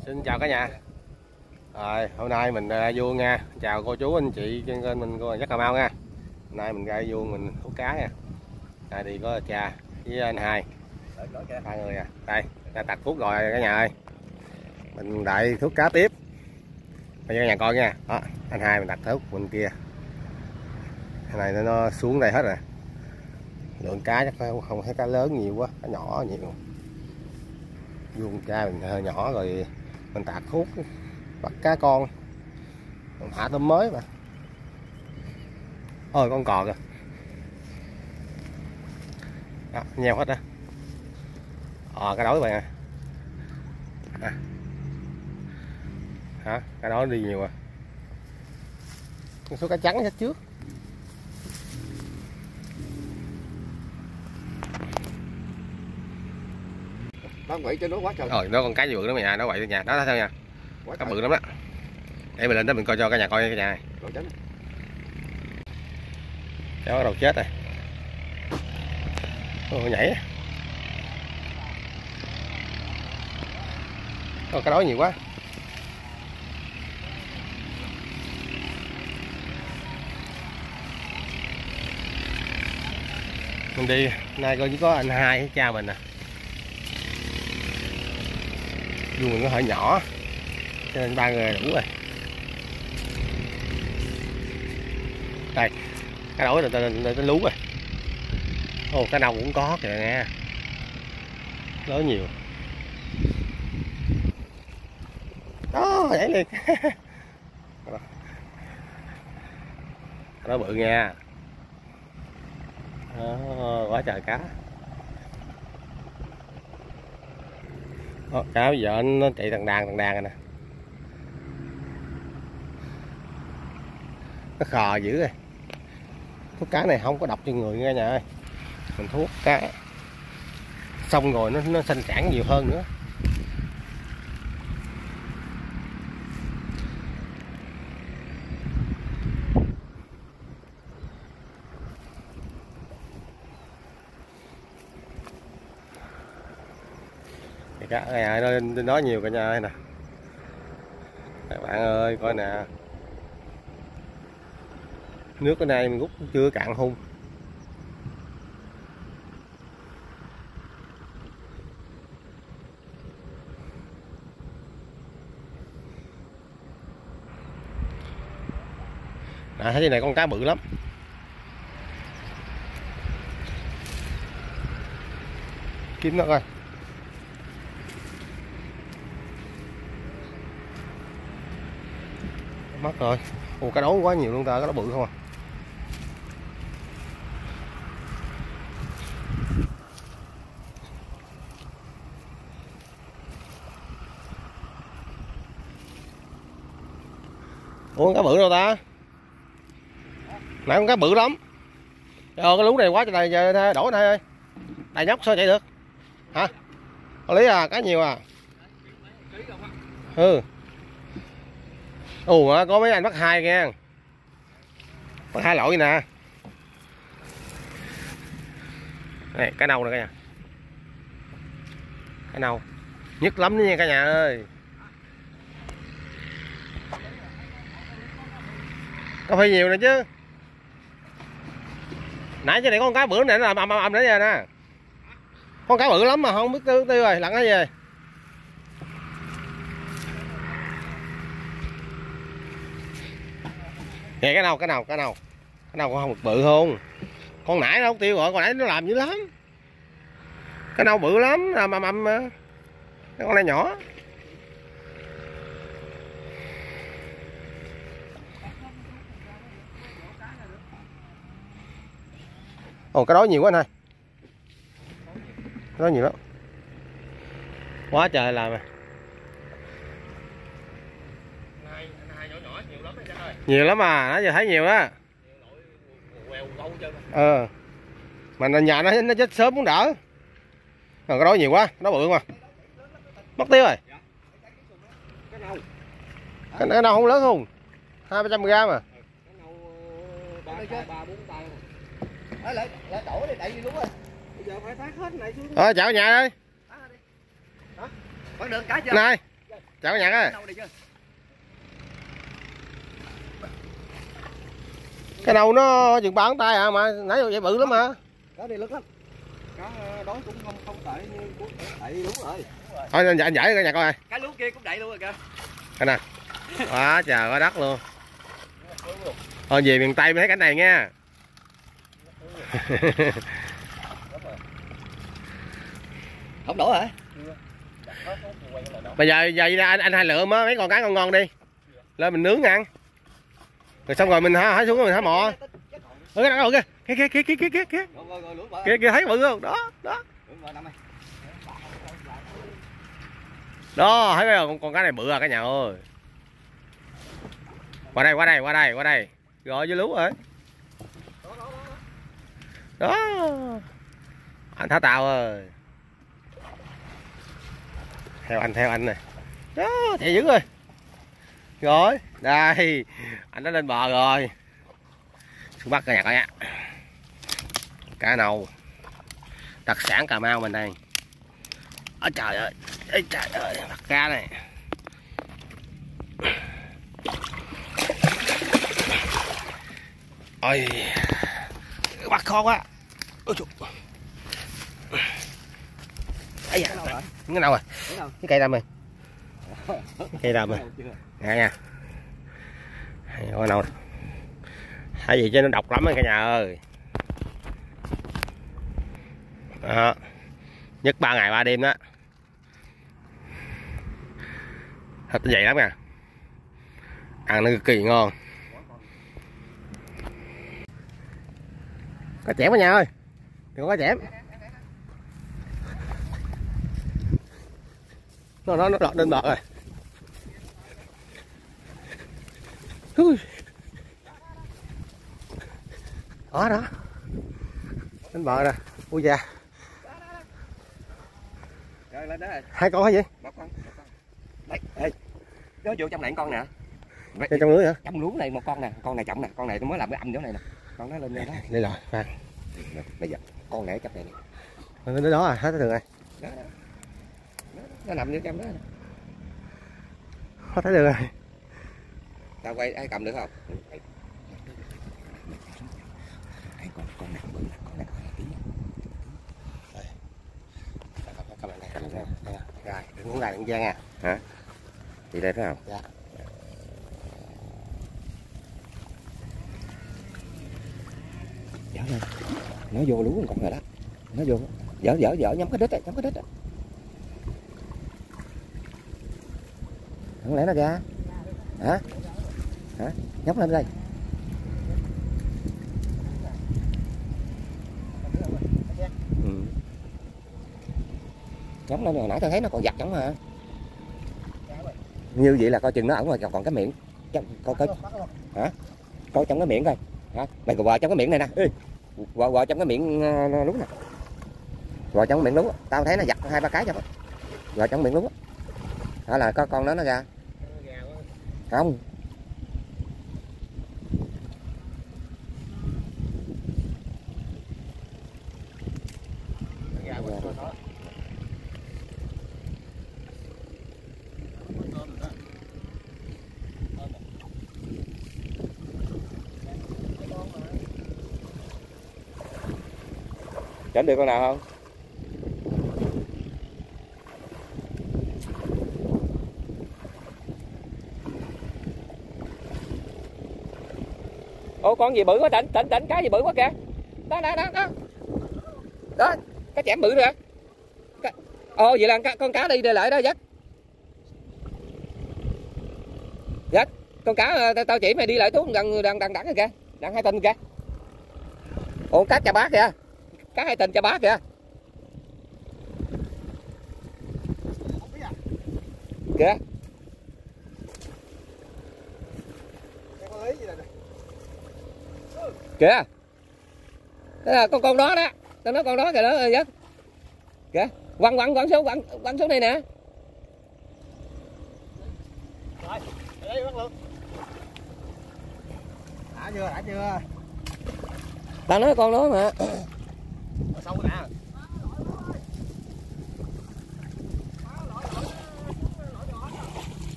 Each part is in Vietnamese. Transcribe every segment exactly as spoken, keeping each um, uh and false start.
Xin chào cả nhà. Rồi, hôm nay mình ra vuông nha. Chào cô chú anh chị trên kênh mình cô Dắt Cà Mau nha. Hôm nay mình ra vuông mình hút cá nha. Đây thì có cha với anh hai. Ba người à. Đây, ra tạt thuốc rồi cả nhà ơi. Mình đợi thuốc cá tiếp. Bây giờ cả nhà coi nha. Đó, anh hai mình đặt thuốc bên kia. Cái này nó, nó xuống đây hết rồi. Lượng cá chắc không, không thấy cá lớn nhiều quá, cá nhỏ nhiều. Vuông cha mình hơi nhỏ rồi mình tạt thuốc bắt cá con, mình thả tôm mới mà. Ôi con cò kìa. Đó, nheo hết á. Ờ cá đối vậy à. À. Hả? Cá đó đi nhiều à. Số cá trắng hết trước. Nó quậy cho nó quá trời. Rồi nó con cá bự đó mày nhà, nó quậy đó nhà, đó theo nha. Cá bự lắm đó. Để mình lên đó mình coi cho cả nhà coi cả nhà. Cháu bắt đầu chết rồi. Ồ, nhảy. Ồ, cá đói nhiều quá. Mình đi nay coi chỉ có anh hai với cha mình nè. Dù mình có hơi nhỏ cho nên ba người đủ rồi. Đây cá đói rồi tên tên lú rồi. Ồ cá nâu cũng có kìa nghe, lớn nhiều đó, nhảy liền. Nó bự nha. Đó, quá trời cá. Đó, cá bây giờ nó chạy thằng đàn thằng đàn rồi nè. Nó khờ dữ rồi. Thuốc cá này không có độc cho người nha nhà ơi. Mình thuốc cá xong rồi nó nó sinh sản nhiều hơn nữa. Thì cá ở nhà nó nói nhiều cả nhà ơi nè. Các bạn ơi coi nè. Nước ở đây mình rút chưa cạn hung. À, thấy này con cá bự lắm. Kiếm nó coi. Mất rồi. Ồ cá đấu quá nhiều luôn ta, cá đấu bự không à. Ủa con cá bự đâu ta? Nãy con cá bự lắm. Ờ cái lú này quá trời này đổ này ơi. Đại nhóc sao chạy được? Hả? Có lý à, cá nhiều à. Ừ. Ồ có mấy anh bắt hai nha. Bắt hai lỗi nè. Này cá nâu nè cả nhà. Cá nâu. Nhức lắm đó nha cả nhà ơi. Có phải nhiều nè chứ. Nãy chứ này con cá bự này nó làm ầm ầm nữa nè. Con cá bự lắm mà không biết tiêu tiêu rồi, lặn cái gì. Nè cái nào cái nào cái nào. Cái nào con không được bự không? Con nãy nó không tiêu rồi, con nãy nó làm dữ lắm. Cái nào bự lắm, ầm ầm ầm mà. Cái con này nhỏ. Ồ cái đó nhiều quá anh ơi. Cái đó nhiều lắm. Quá trời làm à. Nhiều lắm à, nãy giờ thấy nhiều đó. Ờ. Mà nhà nó nó chết sớm cũng đỡ. Rồi cái đó nhiều quá, nó bự mà. Mất tiêu rồi. Cái nào không lớn không? hai ba trăm gram à. Lại lại đổ đi tại vì đúng rồi. Bây giờ phải phát hết này xuống. Ờ chào nhà ơi. Bắt được cá chưa? Này. chào cả nhà ơi. Cái nâu nó chừng ba ngón tay à mà nãy giờ vậy bự lắm mà. Cá này lớn lắm. Cá đói cũng không không tệ như của đậy đúng rồi. Thôi anh giải anh giải cả nhà coi. Cá lú kia cũng đậy luôn rồi kìa. Cái nè. Quá trời quá đất luôn. Thôi về miền Tây mới thấy cảnh này nha. Không đổ hả? Bây giờ giờ anh anh hai lựa mấy con cá ngon ngon đi. Lên mình nướng ăn. Rồi xong rồi mình hả hái xuống rồi mình hái mò. Ơ cái nào kìa. Kia kia kia kia kia kia. Kia kia thấy bự không? Đó, đó. Đó, thấy không? Con con cá này bự à cả nhà ơi. Qua đây, qua đây, qua đây, qua đây. Rồi với lú rồi. Đó. Anh thả tàu ơi. Theo anh, theo anh nè. Đó, chạy dữ rồi. Rồi, đây. Anh đã lên bờ rồi. Xuống bắt cả nhà coi nha. Cá nâu. Đặc sản Cà Mau mình đây. Ôi trời ơi. Ôi trời ơi, bắt cá này. Ôi. Bắt khó quá. Ôi trời. Ây da, cái nào rồi? Cái cây đâm rồi. Cái cây đâm rồi. Nè nha. Cái nào. Hay gì chứ nó độc lắm cả nhà ơi. Đó. Nhất ba ngày ba đêm đó. Thịt nó dày lắm nè. Ăn nó cực kỳ ngon. Có chẻm cả nhà ơi. Đừng có chẻm. Nó nó nó lọt lên bờ rồi. Đó đó. Lên bờ nè. Ui da. Rồi lên đó rồi. Hai con hả vậy? Một con, một con. Đây, ê. Nó vô trong này con nè. Đây trong lưới hả? Trong luống này một con nè, con này trọng nè, con này tôi mới làm cái âm chỗ này nè. Con nó lên đây đó. Đây rồi, khoan. Bây giờ con này trong này nè. Lên đó à, hết được rồi. Đó, đó. Nó, nó nằm vô trong đó. Hết thấy được rồi. Tao quay ai cầm được không? Con con này con này con này tí. Đây. Cầm lại này, đây. Rồi, đừng muốn lại đừng gian nha. Hả? Đi đây phải không? Dạ. Dở lên. Nó vô lú con rồi đó. Nó vô. Dở dở dở nhắm cái đít ấy, nhắm cái đít ấy. Không lẽ nó ra? Hả? Hả? Nhắm lên đây. Ừ. Nhắm lên hồi nãy tao thấy nó còn giặt giống mà. Như vậy là coi chừng nó ở ngoài còn cái miệng. Coi coi. Hả? Coi trong cái miệng coi. Hả? Mày còn vào trong cái miệng này nè. Ê. Vào, vào trong cái miệng uh, lú nè. Vào trong cái miệng lú. Tao thấy nó giặt hai ba cái cho. Vào trong miệng lú. Đó là có con đó nó ra. Không. Chỉnh được con nào không? Ô con gì bự quá, tỉnh tỉnh tỉnh cái gì bự quá kìa. Đó đó đó đó. Đó, cái chẻm bự rồi. Cái... Ồ vậy là con, con cá đi đây lại đó Dắt. Dắt, con cá tao chỉ mày đi lại tuốt đang đang đang đắng rồi kìa. Đang hai tinh kìa. Ồ cá chà bá kìa. Cá hai tinh chà bá kìa. Kìa. Kìa. Đó là con con đó đó. Tao nói con đó kìa đó Dắt. Kìa, quăng quăng quăng xuống quăng quăng xuống đây nè. Rồi, đây bắt luôn. Đã chưa, đã chưa. Tao nói con đó mà. Sâu nè.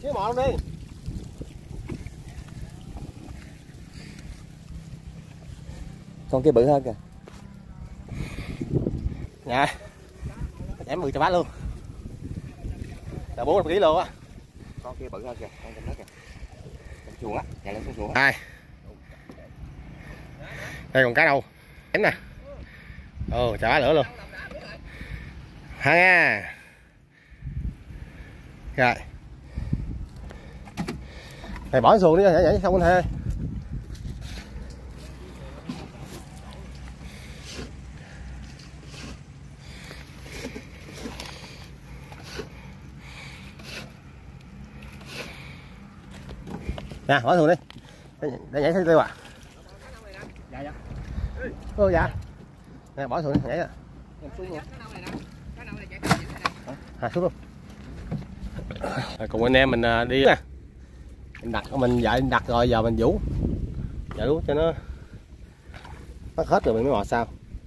xíu mò luôn đi. Con kia bự hơn kìa. Dạ. Chém mười cho bát luôn. Là bốn mươi ký luôn á. Con kia bự hơn kìa, con trong đó kìa. Trong chuồng á, chạy lên xuống chuồng. Hai. Đây còn cá đâu? Chém nè. Ồ, chả lửa luôn. Ha nha. Rồi. Này bỏ xuồng đi, nhảy nhảy không anh ha. Nè, bỏ xuồng đi. Để nhảy theo tiêu à. Dạ dạ. Ô dạ. Nè, bỏ xuồng đi, nhảy ra. À, xuống luôn. Rồi, cùng anh em mình đi nè. Mình đặt mình dạy đặt rồi giờ mình vũ. Dạ đúng cho nó bắt hết rồi mình mới mò sao.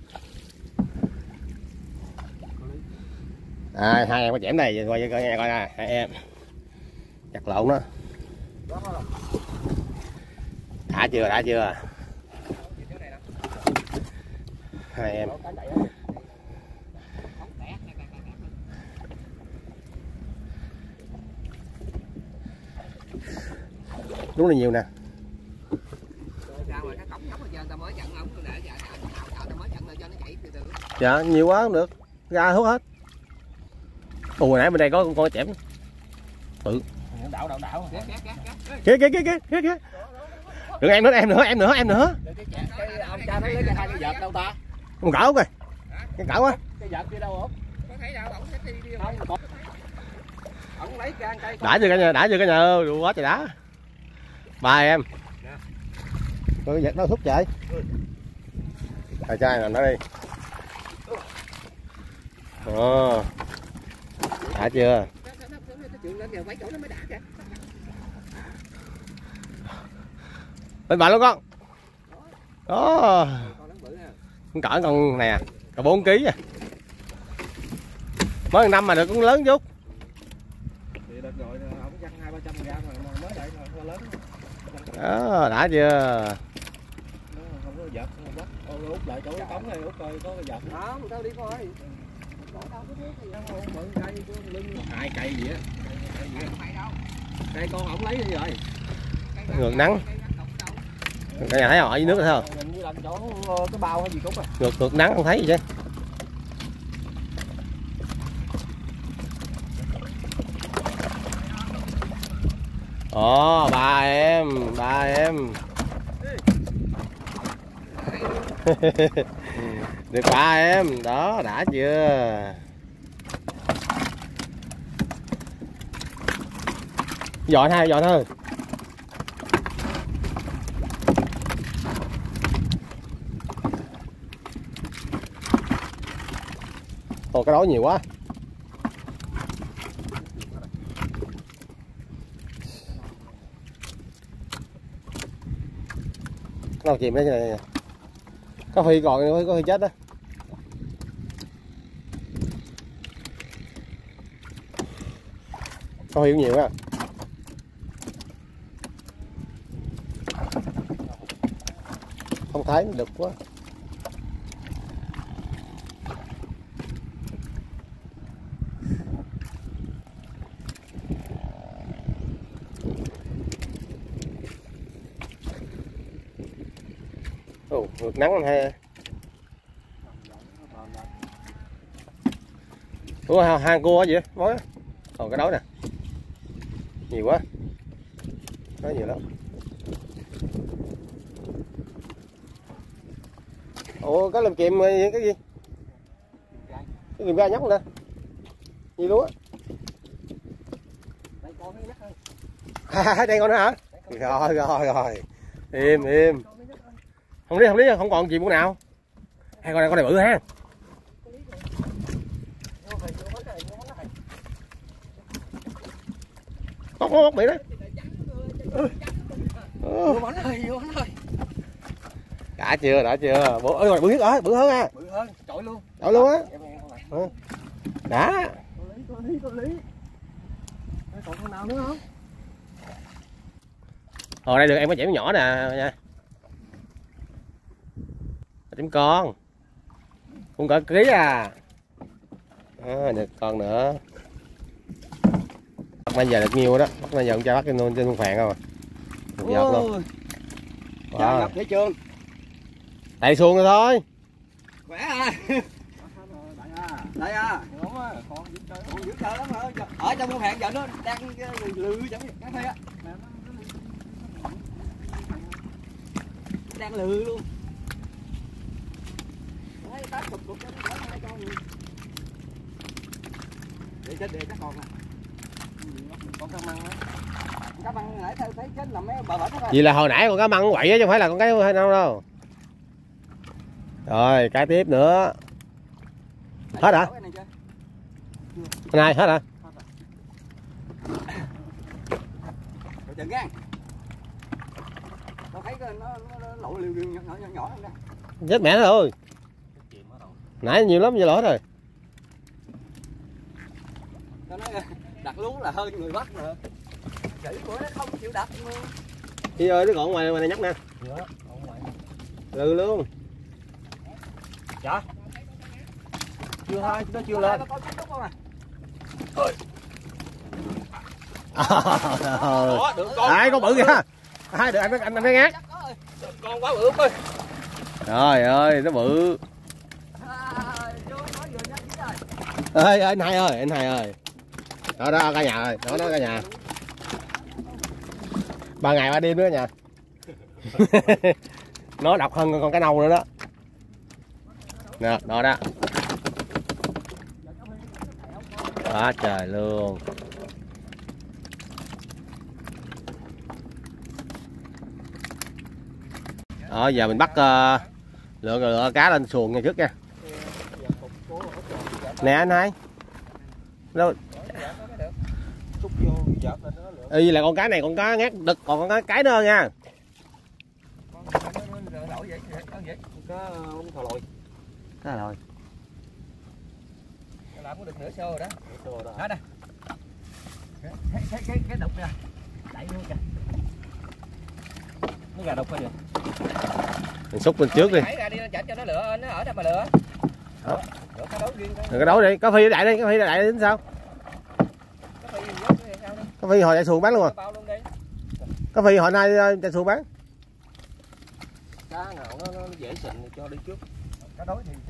À, hai em có chẻm này coi coi coi nè, hai em. Chặt lộn đó. Đã chưa, đã chưa. Hai em. Đúng là nhiều nè. Dạ nhiều quá không được, ra hút hết. Ồ hồi nãy bên đây có con chẻm bự. Đảo đảo đảo. Kìa kìa kìa kìa kìa kìa. Đừng em nữa em nữa em nữa em nữa. Ông cha thấy lấy cái hai cái vợt đâu ta? Con cỡ kìa. Cái cỡ quá. Cái vợt kia đâu hả? Có thấy đâu, ổng xách đi đi không? Ổng lấy gan cây. Đã chưa cả nhà, đã chưa cả nhà, đủ quá trời đá. Ba em. Coi cái vợt nó thúc chạy. Thầy trai làm nó đi. Ồ. Đã chưa? Bên bạn luôn con. Đó. Con cỡ con nè, cỡ bốn ký à. Mới năm mà được cũng lớn chút. Đó, đã chưa? Út lại chỗ cái cống này, út coi có cái vợt. Đó, tao đi coi. Hai cây gì á. Cây con ổng lấy đi rồi. Ngược nắng. Cả nhà thấy không? Ở dưới nước thấy không? Hình như là chỗ cái bao hay gì cũng rồi. Ngược ngược nắng không thấy gì chứ. Ồ, ba em, ba em. Được ba em, đó đã chưa? Dọn hai, dọn thôi. Ồ, cái đó nhiều quá. Cái nào chìm đấy nè. Có Huy còn nữa, có Huy chết đó. Có Huy cũng nhiều á. Không thấy đực quá. Ồ, ngược nắng hay. Ủa hang cua gì vậy? Mối. Còn cái đó nè. Nhiều quá. Có nhiều lắm. Ủa có làm kìm cái gì? Cái kìm ga nhóc nè. Gì luôn á. Đây con nữa hả? Rồi rồi rồi. Im im. Không đi không đi không còn gì của nào. Hai con này con này bự ha. Bóc bóc bị đấy. Vô bánh ơi, vô bánh ơi. Đã chưa, đã chưa. Bự ơi rồi bự hết rồi, bự hơn ha. Bự hơn, trội luôn. Trội luôn á. Đã. Có lý, có lý, có lý. Còn con nào nữa không? Hồi đây được em có chẻm nhỏ nè nha. Chẻm con. Cũng cỡ ký à. Đó, được con nữa. Bây giờ được nhiêu đó. Bây giờ ông cha bắt trên trên con phèn không à. Một giọt luôn. Wow. Thấy chưa? Tại xuồng rồi thôi. Khỏe à. Đây à. Con dữ trời lắm rồi. Ở trong con phèn giờ nó đang lừ chẳng cái thôi á. Đang lừ luôn. Đấy, tát cục cục cho nó hai con. Để chết để chắc còn nè. Con cá măng á. Cá măng nãy thấy thấy chết là mấy bờ bển đó. Vậy là hồi nãy con cá măng quậy á chứ không phải là con cái hay đâu đâu. Rồi, cái tiếp nữa. Hết hả? Này hết hả? Đừng gan. Tao thấy nó nó lộ liều liều nhỏ nhỏ nhỏ không đó. Chết mẹ nó rồi. Nãy nhiều lắm giờ lỗ rồi. Tao nói đặt lú là hơn người bắt nữa. Chữ của nó không chịu đặt luôn. Đi ơi, nó còn ngoài ngoài này nhóc nè. Lừ luôn. Dạ. Chưa thôi, nó chưa lên. Đấy, con bự kìa. Hai được anh anh anh thấy ngát. Con quá bự ơi. Trời ơi, nó bự. Ê, anh Hai ơi, anh Hai ơi. Đó đó cả nhà ơi, đó đó cả nhà. Ba ngày ba đêm nữa cả nhà. Nó độc hơn con cá nâu nữa đó. Nè, đó đó. Quá trời luôn. Đó, giờ mình bắt uh, lựa lựa cá lên xuồng nha trước nha. Nè anh Hai. Đâu? Y là con cá này con cá ngát đực, còn con cá cái nữa nha. Cá thò lòi. Cá lòi. Làm có được nửa xô rồi đó. Đó đây. Cái cái cái cái đục nè. Đẩy luôn kìa. Nó gà đục coi được. Mình xúc lên trước đi. Đẩy ra đi nó chảnh cho nó lựa, nó ở đâu mà lựa. Đó. Lựa cá đấu riêng. Đừng có đấu đi, có phi đại đi, có phi đại đi tính sao? Có phi dốt thì sao đi. Có phi hồi chạy xuồng bán luôn à? Bao luôn đi. Có phi hồi nay chạy xuồng bán. Cá nào nó, nó dễ xịn thì cho đi trước. Cá đối thì cho.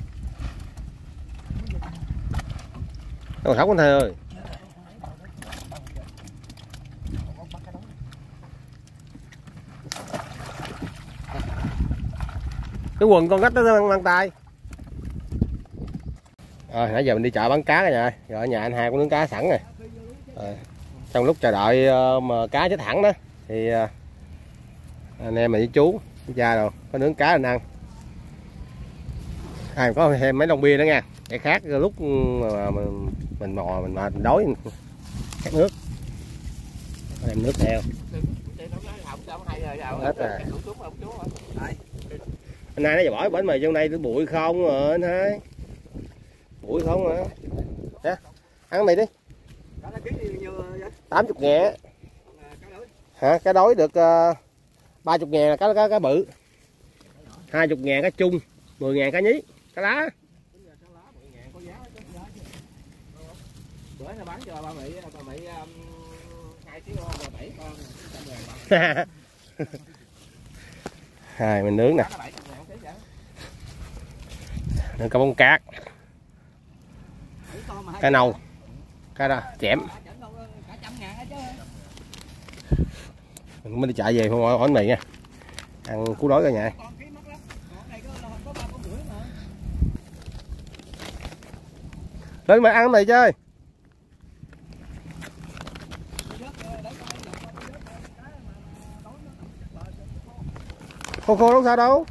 Còn sống anh thầy ơi. Cái quần con gách nó mang, mang tay. Rồi nãy giờ mình đi chợ bán cá rồi nha. Rồi ở nhà anh Hai có nướng cá sẵn rồi. Rồi, trong lúc chờ đợi mà cá chết thẳng đó thì anh em mình với chú với cha rồi có nướng cá mình ăn. À, có thêm mấy lon bia nữa nha. Để khác lúc mà mình mình mò mình mà mình đói khát nước. Đem nước theo. Hết rồi. Anh Hai nó giờ bỏ bển mì trong đây bụi không rồi anh Hai. Bụi không hả? Nè, ăn mì đi. tám mươi ngàn. Hả? Cái đối được uh, ba mươi ngàn là cá, cá, cá bự. hai mươi ngàn cá chung, mười ngàn cá nhí, cá lá. Bữa nó bán cho ba Mỹ, ba Mỹ hai ký bảy con. Hai mình nướng nè. Nướng cá bông cát. Cá nâu. Cá đó, chẻm. Mình mới đi chạy về không hỏi bánh mì nha. Ăn cú đói cả nhà. Lên mà ăn bánh mì chơi. Khô khô đâu sao đâu.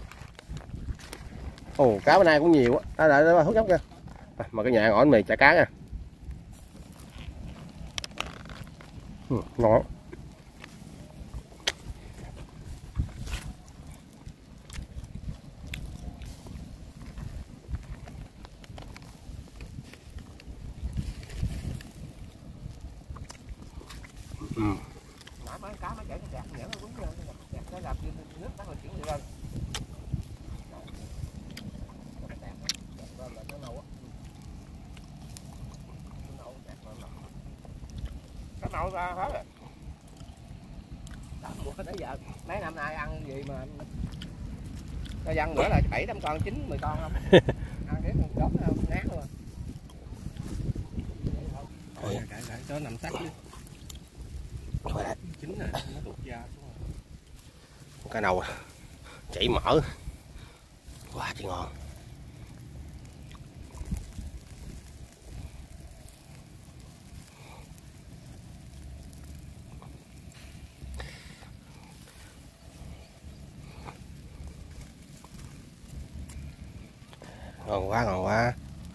Ồ, cá bên này cũng nhiều á. Đây lại đây hút nhóc kìa. À, mà cái nhà ngọn mì chả cá nha. Ừ, ngon. Ừ. cá mới chảy cái nhảy nó đúng rồi, đẹp nó làm như nước nó chuyển lên. Cái nậu ra hết rồi. Đó, tới giờ mấy năm nay ăn gì mà cho dân bữa là bảy tám con, chín mười con không. Ăn cái con đốt không ngán luôn. Thôi cãi cãi cho nằm sát chứ. Chín rồi, nó tuột da xuống rồi. Cái nầu chảy mỡ quá chị ngon. Ngon quá, ngon quá.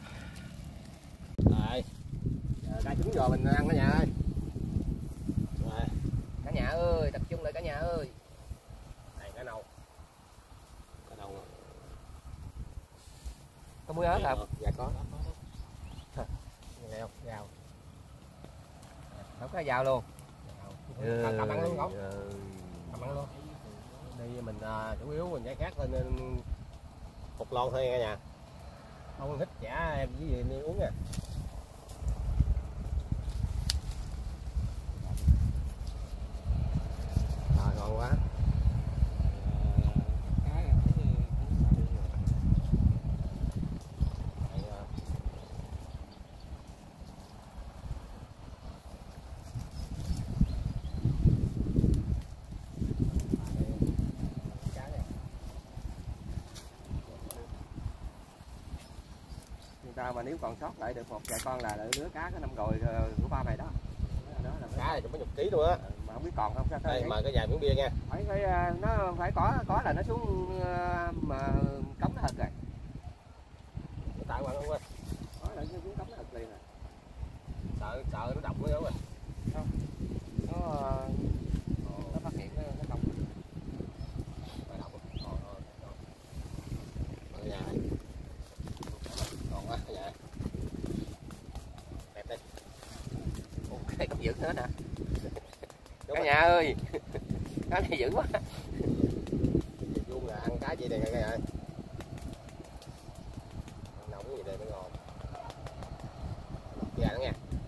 Rồi, giờ đã chín rồi mình ăn cả nhà ơi. Rồi. Cả nhà ơi, tập trung lại cả nhà ơi. Này cái nâu. Cái nâu. Có muối ớt không? Dạ có. Nghe không? Rau. Không có dao luôn. Ừ. Cầm ăn luôn không? Cầm ăn luôn. Đây mình uh, chủ yếu mình giải khát lên nên một lon thôi cả nhà. Không thích chả em với gì đi uống nha. Rồi ngon quá. Ta mà nếu còn sót lại được một vài con là lứa cá cái năm rồi của ba mày đó. Đó là cá này cũng mấy chục ký luôn á. Mà không biết còn không sao. Đây mời cái vài miếng bia nha. Phải phải nó phải có có là nó xuống mà cống nó thật rồi. Tại bạn không ơi. Có là nó xuống cống nó thật liền rồi. Sợ sợ nó độc nữa rồi. Không. Nó nó phát hiện nó nó không. Nó độc. Còn ở nhà. Còn quá dạ. Đẹp đi. Cái cặp giữ hết hả? Cả nhà ơi. Cái này dữ quá. Luôn là ăn cá gì đây cả nhà ơi. Nóng gì đây mới ngon. Dạ đó nha.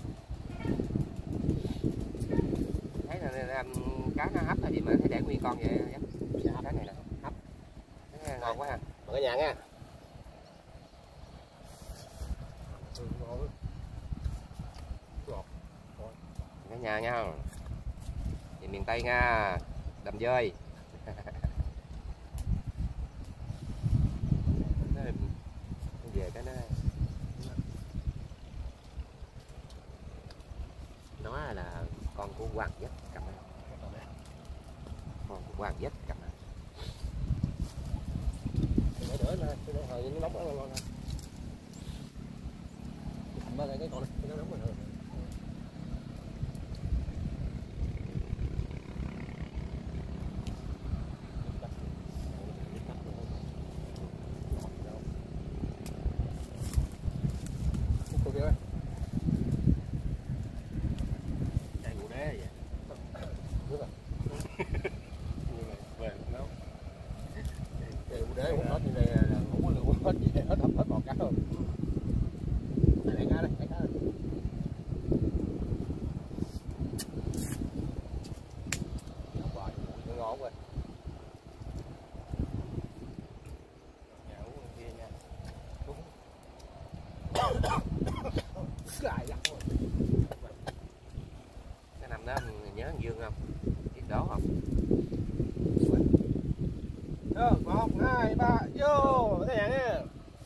Thấy là cá nó hấp là gì mà thấy để nguyên con vậy. Dạ, cái này là hấp. Cái ngon quá ha. Mời cả nhà nha. Cả nhà nha. Về miền Tây nha. Đầm dơi. Về cái nó nó là con của Hoàng Dách cầm này. Con của Hoàng Dách cầm này. Để đỡ lên, để hồi nó nóng nó ngon ngon. Cầm lên cái con này, nó nóng rồi. Để uống hết như này là ngủ là uống hết gì hết hết hết bọt cá rồi. Này lấy cá đây, lấy cá đây. Wow, nó ngon quá. Nhà uống kia nha. Uống. Cái lắc rồi. Cái năm đó mình nhớ thằng Dương không? Biết đó không? Rồi, một, hai, ba, vô, thế này nha.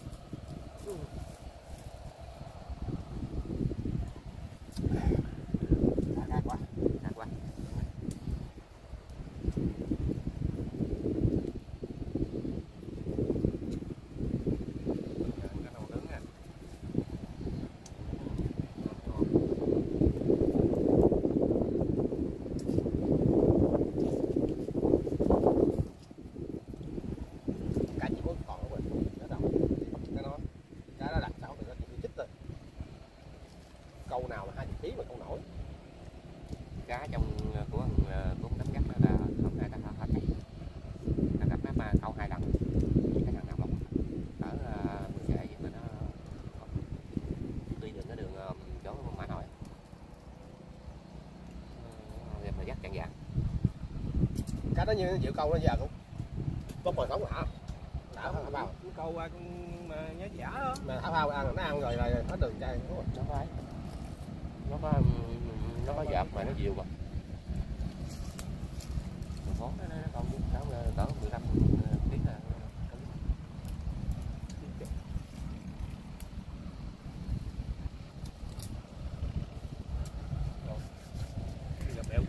Đã quá, đã quá. Cái đầu đứng nè. Câu nào là hai mươi ký mà không nổi. Cá trong của của tấm cá chăn vàng. Cá nó như chịu câu nó giờ cũng có bồi sống hả? Đã thả bao. Câu qua con mà nhớ giả đó. Mà thả bao ăn nó ăn rồi là hết đường chay đúng rồi. Nó có nó có nó có dợp mà nó nhiều mà. Món nó con cháu cỡ mười lăm ký là béo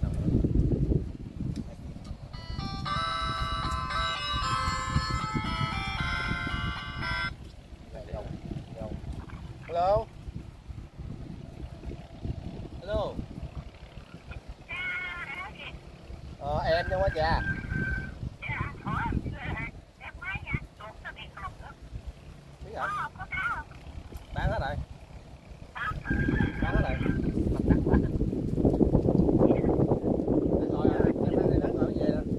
Hello. Hello. Ờ, em trong quá cha. Biết hả? Bán hết rồi. Bán hết rồi. Mặt đắt quá. Để rồi, em bán đi bán rồi về đó.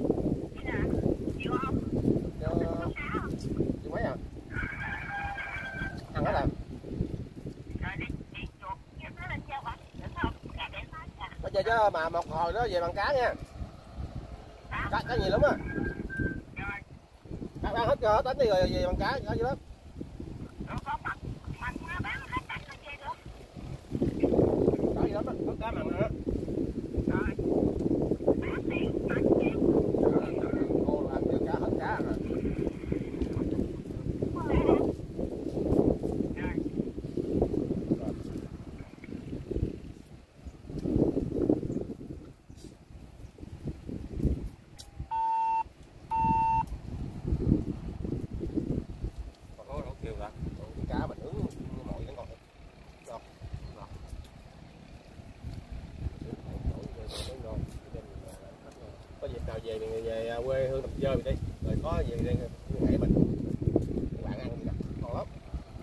Cho... Chị mấy à? Ăn hết rồi. Bây giờ chứ mà một hồi đó về bằng cá nha. Cá, cá nhiều lắm á. Cá ăn hết rồi, đánh đi rồi về bằng cá, cá gì đó. Có gì lắm á, có cá mặn nữa. Ô, ăn chưa cá hết cá rồi. Cá mình nướng mọi vẫn còn ngon ngon có dịp nào về mình về quê hương Đầm Dơi mình đi rồi có gì đây hãy mình các bạn ăn gì đó ngon lắm.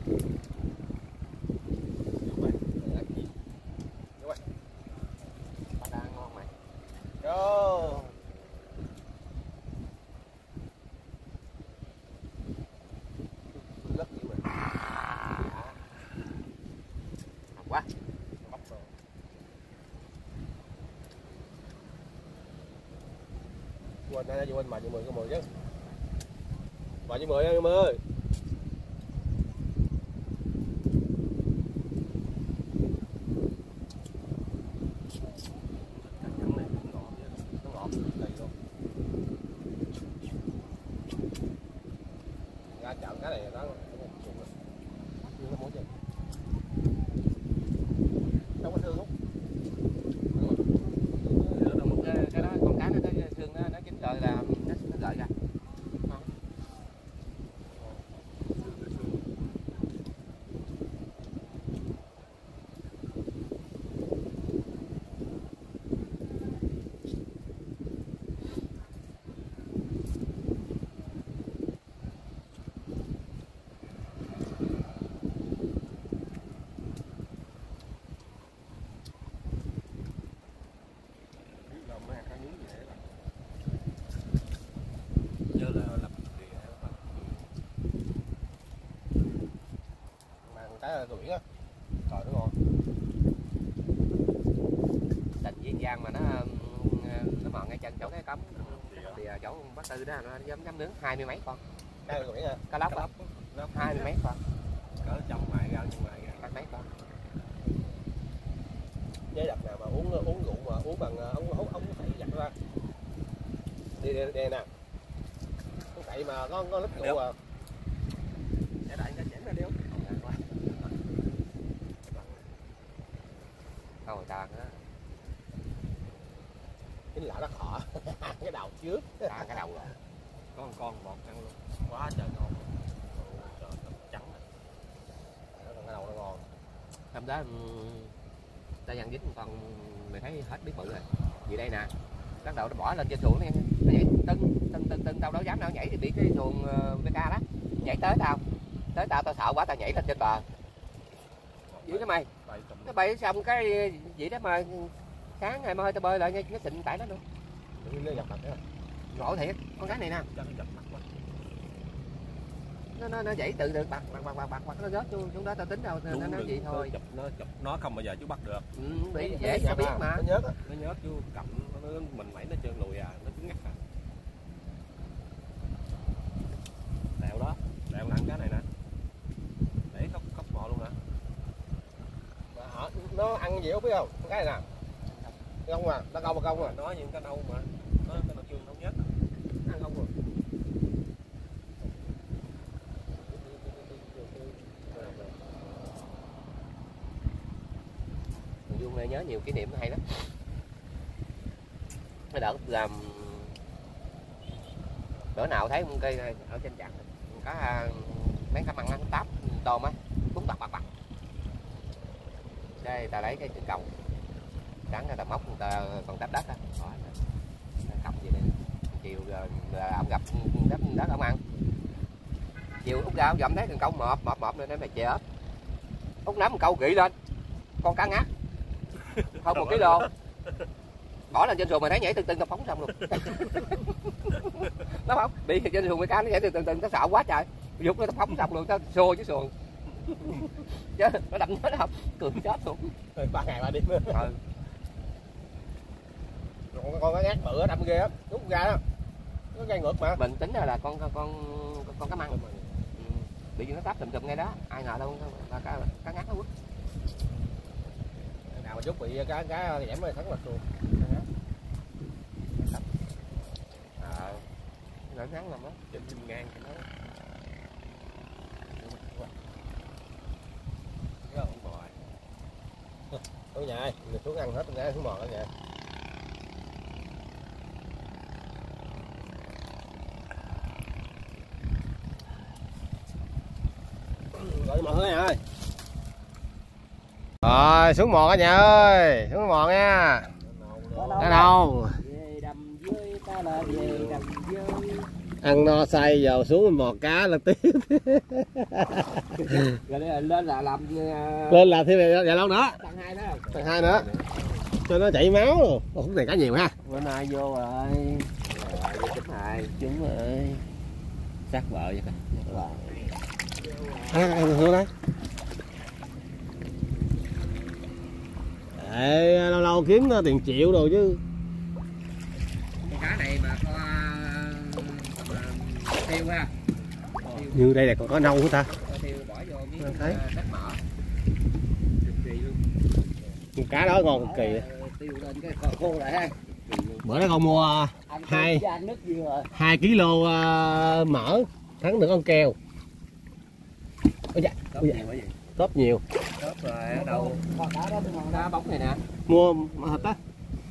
đang ngon mày. Vô rất nhiều rồi. Quá. Bắp rồi. Quên đây vô anh mà như mười cái mười chứ. Mà như mười như mười. Nó ngọt đầy luôn. Ra chợ cái này đó nó muốn gì đâu có thương không Được một cái, cái đó con cá nó cái xương nó, nó chín rồi là nó nó gợi ra. cái là biển á, trời nó ngon. Định Viên Giang mà nó nó mòn ngay chân chỗ cái cống thì chỗ bác Tư đó nó dám dám nướng hai mươi mấy con. Cái là biển à? Cá lóc đó, hai mươi mấy con. Cỡ trong ngoài ra trong ngoài ra Hai mấy con. Với đợt nào mà uống uống rượu mà uống bằng ống ống ống sậy giặt ra. Đi đi, đi nè. Ống sậy mà có có lít rượu à. sẽ đại cái chén ra điêu. Không người ta nữa. Chính là nó khọ. Cái đầu trước. À, cái đầu rồi. Có một con bọt ăn luôn. Quá trời ngon. Trời trắng này. Cái đầu nó ngon. Hôm đó ta dằn dính còn mày thấy hết biết bự rồi. Vì đây nè. Bắt đầu nó bỏ lên trên xuồng nó nhảy tưng tưng tưng tưng tao đâu dám nào nhảy thì bị cái xuồng vê ca đó. Nhảy tới tao. Tới tao tao sợ quá tao nhảy lên trên bờ. Dữ đó mày. Nó bay xong cái gì đó mà sáng ngày mai tao bơi lại nó xịn tại nó luôn. Nó dập mặt đó. Ngộ thiệt, con cá này nè. nó nó nó dãy tự được bạc bạc bạc bạc bạc bạc nó rớt xuống xuống đó tao tính đâu nó nó gì thôi. Chụp nó chụp nó không bao giờ chú bắt được. Ừ, bị dễ cho biết mà. Nó nhớt á, nó nhớt chú cầm nó mình mẩy nó trơn lùi à, nó cứng ngắt à. Đèo đó, đèo nặng cái này nè. Để cốc cốc mò luôn hả? Mà nó ăn gì không biết không? Cái này nè. Không à, nó câu mà câu à. Nó những cái đâu mà. Nó cái nó chưa nó nhớt. Ăn không rồi. Dung này nhớ nhiều kỷ niệm hay lắm. Cái đợt làm bữa nào thấy một cây ở trên chặng cá mấy cá măng ăn táp tôm á cũng bạc bạc bạc. Đây ta lấy cái cầu cắn người ta móc người ta còn đắp đất á, cầm gì đây chiều là ông gặp đắp đất ông ăn chiều út ra dậm thấy cần câu mọp mọp mọp nên mày chết út nắm một câu kỹ lên con cá ngắt hơn một ký lô bỏ lên trên xuồng mày thấy nhảy từng từng nó phóng xong luôn. Nó phóng bị trên xuồng mấy cá nó nhảy từng từng từng nó sợ quá trời dục nó phóng xong luôn, nó xô chứ xuồng chứ nó đâm chết không cười chết luôn ba ngày ba đêm. Ừ. Con con cá ngát bự đâm ghê á, rút ra đó nó ngay ngược mà mình tính ra là con con con, con cá măng. Ừ. Bị nó táp tùm tùm ngay đó ai ngờ đâu là cá cá ngát nó quất. Nào mà chút bị cá cá giảm rồi thắng là xuồng. Ờ nó ngắn lắm á trên chim ngang cái đó. Cái ông bò. Ở nhà ơi, mình xuống ăn hết cái xuống bò ở nhà. Gọi mọi người ơi. Rồi xuống mò cả nhà ơi, xuống mò nha. Ở đâu? Ăn no say giờ xuống mò cá là tiếp. Rồi lên là làm lên làm thêm vài lâu nữa. tầng hai đó. Tầng hai nữa. Cho nó chảy máu luôn. Không này cá nhiều ha. Bữa nay vô rồi. Rồi chín hai trúng rồi. Sát vợ vậy coi. Ăn ăn hương đây. Để lâu lâu kiếm tiền triệu rồi chứ. Con cá này mà có tiêu ha. Như đây là còn có nâu hả ta? Tiêu bỏ vô miếng thấy. đất mỡ. Cực kỳ luôn. Con cá đó ngon cực kỳ. Tiêu lên cái khô lại ha. Bữa đó con mua hai hai ký lô mỡ thắng được con kèo. Ôi dạ, ôi dạ. Tốp nhiều. Tốp rồi ở đâu? Đá bóng này nè. Mua thịt á.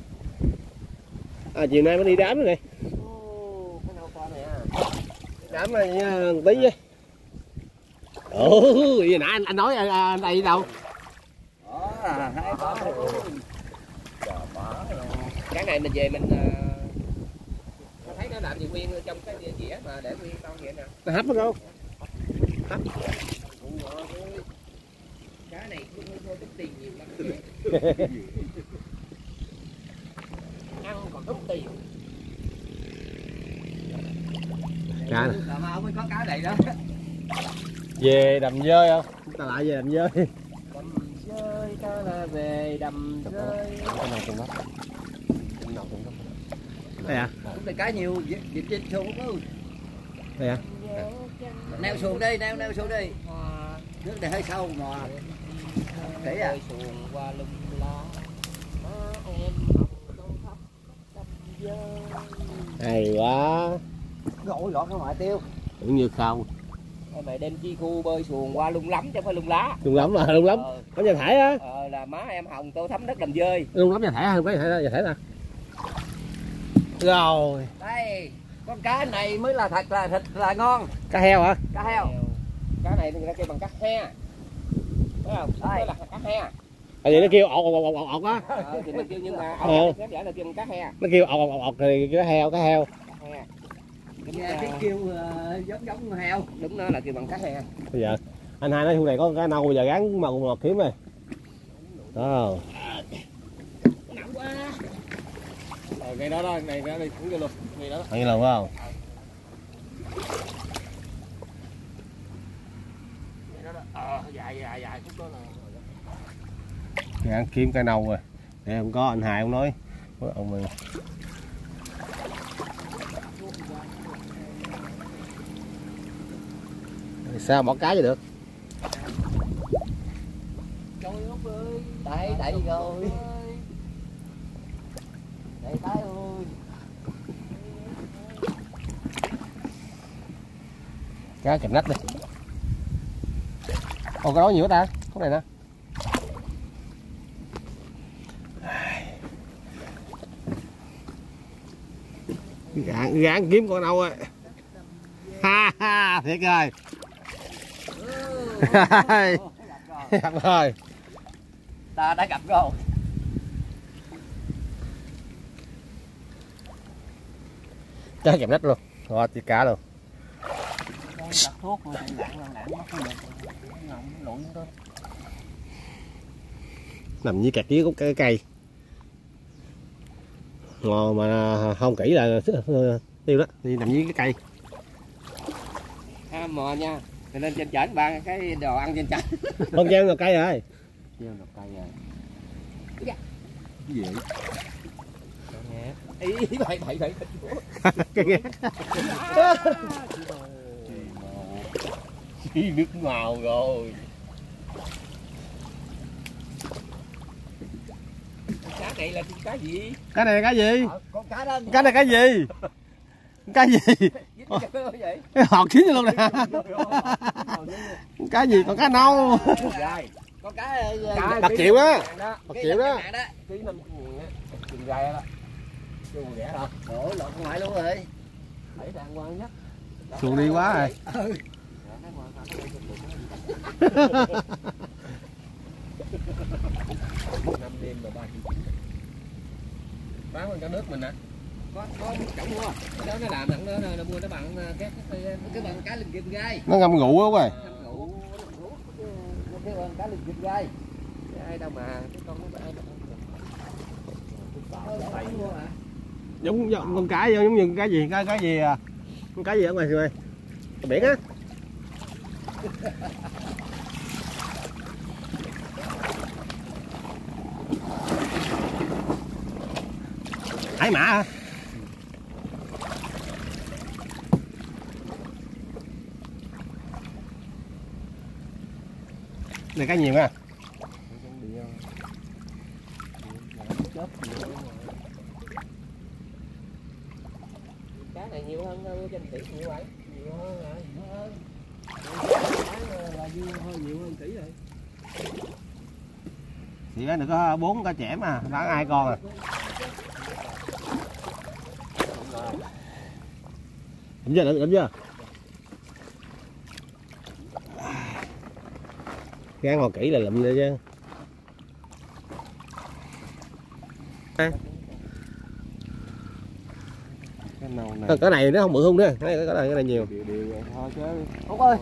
À chiều nay mới đi đám rồi này. Ô, cái nâu to này à. Đám này một tí với. Ồ, gì nãy anh anh nói anh đây đâu? Đó, hai con. Cái này mình về mình uh, thấy nó làm gì nguyên trong cái dĩa mà để nguyên con vậy nè. Nó hấp nó không? Hấp. Cá này cũng hơi tính tiền nhiều lắm. Ăn còn tốn tiền. Cá nè. Cà Mau mới có cá này đó. Về đầm dơi không? Ta lại về đầm dơi. Đầm dơi ta là về đầm dơi. Cái nào cũng đó. Cái nào cũng đó. Đây à? Cũng là cá nhiều dịp trên xuồng không? Đây à? Neo xuồng đi, neo neo xuồng đi. Nước này hơi sâu mà. Thế à? Xuồng qua lum lá. Em hay quá. Gọi lọt ra ngoài tiêu. Cũng như không. Mày đem chi khu bơi xuồng qua lung lắm chứ không phải lung lá. Lung lắm là lung lắm. Ờ. Có nhà thải á. Ờ là má em Hồng tô thấm đất làm dơi. Lung lắm nhà thải không có nhà thải nhà thải nè. Rồi. Đây, con cá này mới là thật là thịt là ngon. Cá heo hả? Cá heo. Cá này người ta kêu bằng cá he. Thấy không? Đây là cá he. Tại vì nó kêu ọt ọt ọt ọt á. Ờ thì nó kêu nhưng mà Ờ. khép giả là kêu bằng cá he. Nó kêu ọt ọt ọt thì cá heo cá heo. He. Nghe cái kêu uh, giống giống heo. Đúng đó là kêu bằng cá he. Bây giờ anh hai nói khu này có cá nâu bây giờ gắn màu ngọt kiếm rồi. Đó. Nặng quá. Rồi ngay đó đó, này ra đi cũng vô luôn. Ngay đó. Ngay luôn phải không? dài dài dài khúc đó là Dạ, kiếm cây nâu rồi. Để không có anh Hải ông nói. Ông mình. Sao bỏ cá cho được? Trời Út ơi. Đây, đây rồi. Đây tay ơi. Cá chậm nách đi. Ồ, cái đó nhiều ta, khúc này nè. Gạn, gạn kiếm con nâu ơi. Ha ha, thiệt rồi. Gặp rồi. Ta đã gặp rồi. Cá chậm nách luôn. Rồi, thì cá luôn. Đặt thuốc rồi lạng lạng lạng nó không được. Ngọng lụi thôi. Nằm như kẹt dưới gốc cái cây. Ngò mà không kỹ là tiêu đó, đi nằm dưới cái cây. À, mò nha. Mình lên trên chảnh ba cái đồ ăn trên chảnh. Không treo vào cây rồi. Treo vào cây rồi. Cái gì vậy? Ý bậy bậy bậy. Cái nghe. Chi nước màu rồi. Cá này là cá gì? Cái này là cá gì? Ờ, con cá đó. Cái này cá gì? Cá gì? Cái hột chín luôn nè. Cá gì? Còn cá nâu. Con cá bạc triệu đó. Bạc triệu đó. Ký năm ngàn á. Chừng gai đó. Chưa rẻ đâu. Đổ lộn ngoại luôn rồi. Đẩy đàng hoàng nhất. Xuồng đi quá rồi. Ừ. Năm đêm mà ba triệu. Bán con cá nước mình nè. Có có chẳng mua. Cái đó nó làm đặng nó nó mua nó bằng cái cái cái bằng cá linh kim gai. Nó ngâm rượu quá rồi. Ngâm rượu nó cái bằng cá linh kim gai. Ai đâu mà cái con nó ai đâu. Giống, giống con cá giống như cái gì cái cái gì à? Con cá gì ở ngoài rồi? Biển á. Hải mã hả? Này cá nhiều ha. Cá này nhiều hơn trên tỷ nhiều vậy. Nhiều hơn là nhiều hơn. Là nhiều hơn nhiều hơn tỷ rồi. Thì nó được có bốn cá chẻ mà bán hai con à. Đúng chưa? Đúng chưa? Gán ngồi kỹ là lụm nữa chứ. Cái nâu này. Cái này nó không bự không nữa. Cái này cái này, cái này nhiều. Điều điều thôi chứ. Út ơi.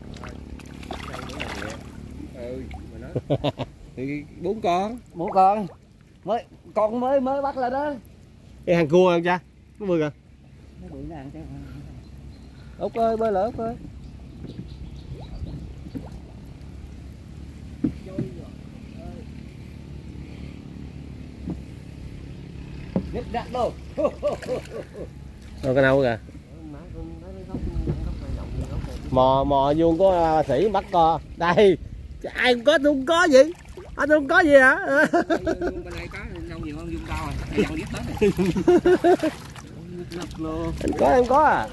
Ừ, mà nó. Thì bốn con. Bốn con. Mới con mới mới bắt lên đó. Cái hàng cua không cha? Nó bự kìa. Nó bự nè chứ. Út ơi, bơi lỡ Út ơi. Nhích đặt luôn. Rồi cái nào kìa. Mò mò vuông của bà sĩ bắt co. Đây. Ai không có tôi không có gì. Anh không có gì hả? Bên đây có nông nhiều hơn vuông cao rồi. Dặn dứt hết. Anh có em có à.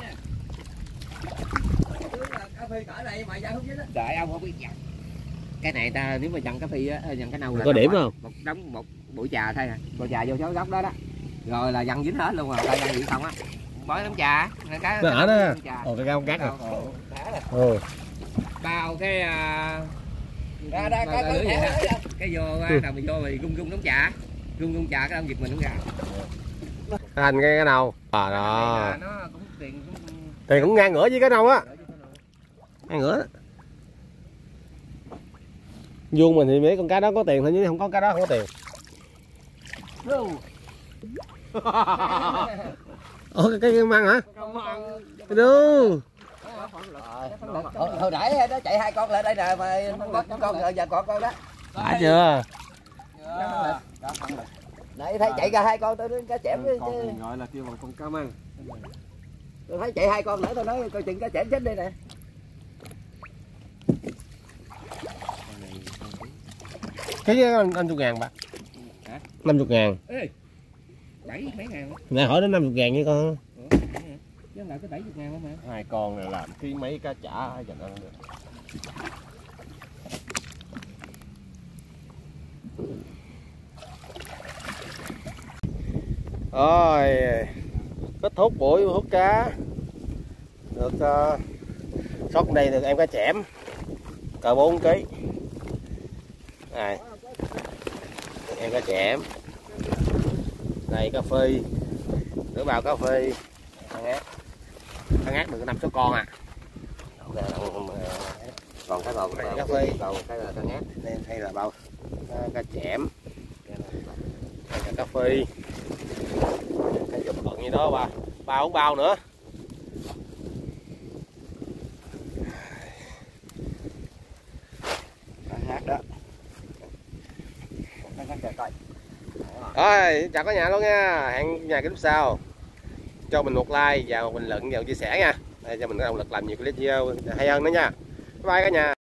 Đợi ông không biết dặn. Cái này ta nếu mà dặn cá phi á, dặn cái nâu là có điểm không? Một đống một buổi trà thôi à. Bò trà vô số góc đó đó. Rồi là dặn dính hết luôn rồi, ta dặn gì không á. Bói đống trà, cái nó ở đó. Ồ cái con cát rồi. Ừ. Bao cái ra ra cái cái vô đầu mình vô rồi gung gung đống trà. Gung gung trà cái ông giật mình đúng ra. Thành cái cái nào? À đó. Nó cũng tiền cũng tiền cũng ngang ngửa với cái nào á. Ngang ngửa. Vuông mình thì mấy con cá đó có tiền thôi chứ không có cá đó không có tiền. Ủa cái cái măng hả? Cái đu. Hồi, hồi nãy nó chạy hai con lại đây nè mà con con rồi giờ con con đó. Đã chưa? Nãy thấy chạy ra hai con tôi đến cá chẽm chứ. Con gọi là kêu bằng con cá măng. Tôi thấy chạy hai con nữa tôi nói coi chừng cá chẽm chết đây nè. Cái năm chục ngàn bạc. Hả? năm mươi ngàn. Ê, bảy mấy ngàn. Nãy hỏi đến năm mươi ngàn với con. Chứ lại có bảy mươi ngàn mà. Hai con này làm ký mấy cá chả dành ăn được. Rồi kết thúc buổi hút cá được uh, sót đây được em cá chẽm cỡ bốn ký này, em cá chẽm này, cá phi nửa bao cá phi, ăn ác ăn ác được năm số con à, Còn cái bầu cá phi bầu cái là con ác đây hay là bao cá chẽm hay là cá phi cái chục bận như đó ba ba bốn bao nữa. hát đó. Rồi chào cả nhà luôn nha, hẹn nhà cái lúc sau cho mình một like và một bình luận và một chia sẻ nha, để cho mình có động lực làm nhiều clip video hay hơn nữa nha. Bye bye cả nhà.